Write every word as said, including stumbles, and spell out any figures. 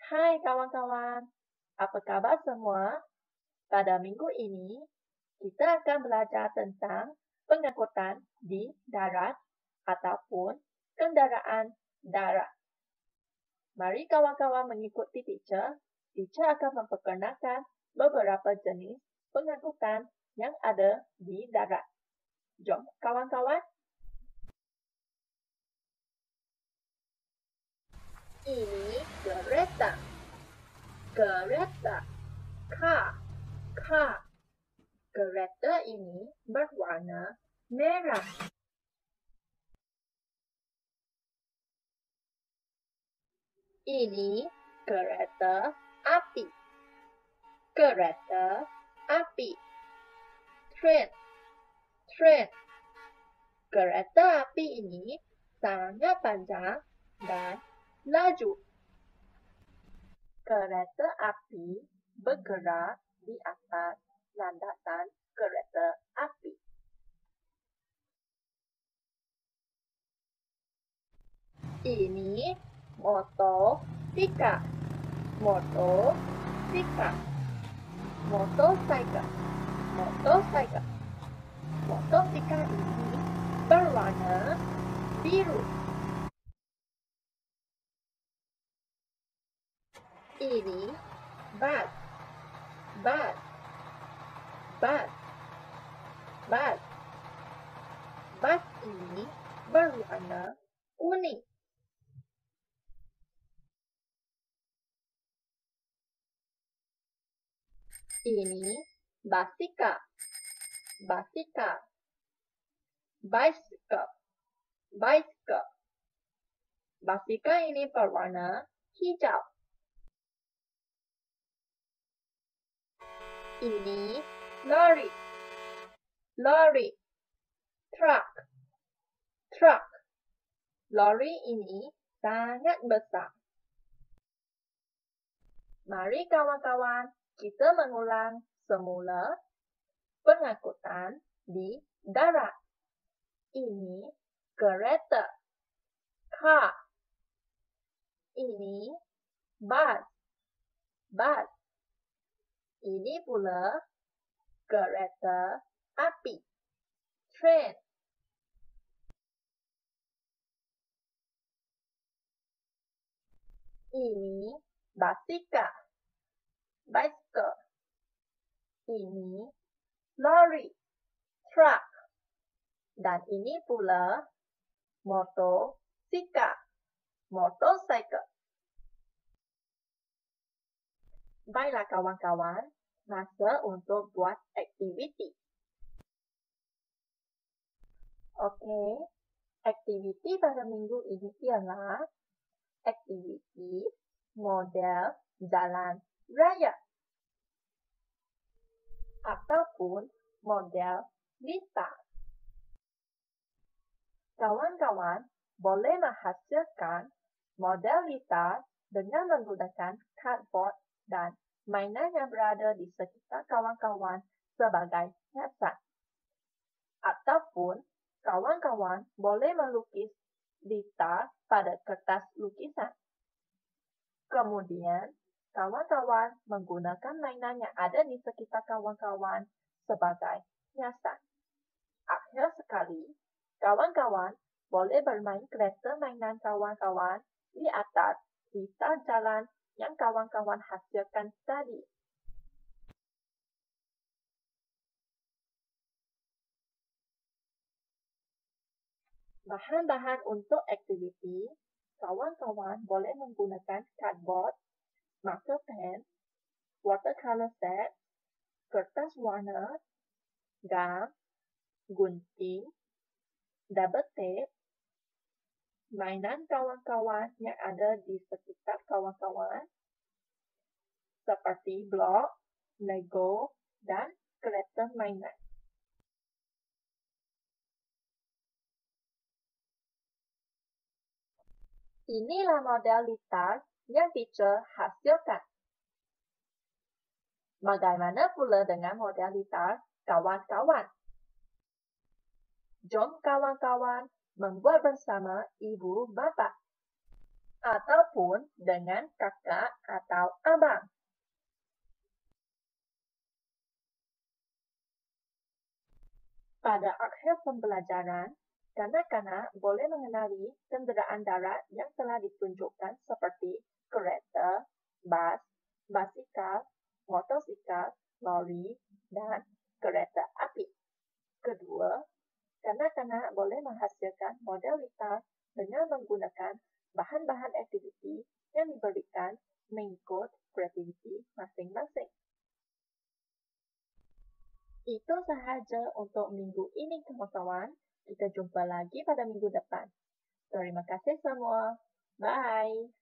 Hai kawan-kawan, apa kabar semua? Pada minggu ini, kita akan belajar tentang pengangkutan di darat ataupun kendaraan darat. Mari kawan-kawan mengikuti teacher. Teacher akan memperkenalkan beberapa jenis pengangkutan yang ada di darat. Jom kawan-kawan. Ini kereta. Kereta. Car. Car. Kereta ini berwarna merah. Ini kereta api. Kereta api. Train. Train. Kereta api ini sangat panjang dan laju. Kereta api bergerak di atas landasan kereta api. Ini motosikal. Motosikal. Motosikal. Motosikal. Motosikal ini berwarna biru. Ini bas. Bas. Bas. Bas. Bas ini berwarna kuning. Ini basikal. Basikal. Bicycle. Bicycle. Basikal ini berwarna hijau. Ini lori. Lori. Truck. Truck. Lori ini sangat besar. Mari kawan-kawan, kita mengulang semula pengangkutan di darat. Ini kereta. Car. Ini bus. Bus. Ini pula kereta api. Train. Ini basikal. Bicycle. Ini lori. Truck. Dan ini pula motosikal. Motorcycle. Baiklah kawan-kawan, masa untuk buat aktiviti. Okey, aktiviti pada minggu ini ialah aktiviti model jalan raya ataupun model lintas. Kawan-kawan boleh menghasilkan model lintas dengan menggunakan cardboard dan mainan yang berada di sekitar kawan-kawan sebagai hiasan. Ataupun kawan-kawan boleh melukis lintas pada kertas lukisan. Kemudian, kawan-kawan menggunakan mainan yang ada di sekitar kawan-kawan sebagai hiasan. Akhir sekali, kawan-kawan boleh bermain kereta mainan kawan-kawan di atas lintas jalan yang kawan-kawan hasilkan tadi. Bahan-bahan untuk aktiviti, kawan-kawan boleh menggunakan cardboard, marker pen, watercolor set, kertas warna, gam, gunting, double tape, mainan kawan-kawan yang ada di sekitar kawan-kawan seperti blok, Lego, dan kereta mainan. Inilah model lintas yang teacher hasilkan. Bagaimana pula dengan model lintas kawan-kawan? Jom kawan-kawan membuat bersama ibu bapa. ataupun dengan kakak atau abang. Pada akhir pembelajaran, kanak-kanak boleh mengenali kenderaan darat yang telah ditunjukkan seperti kereta, bas, basikal, motosikal, lori, dan kereta api. Kedua, kanak-kanak boleh menghasilkan model litar dengan menggunakan bahan-bahan aktiviti yang diberikan mengikut kreativiti masing-masing. Itu sahaja untuk minggu ini, kawan-kawan. Kita jumpa lagi pada minggu depan. Terima kasih semua. Bye.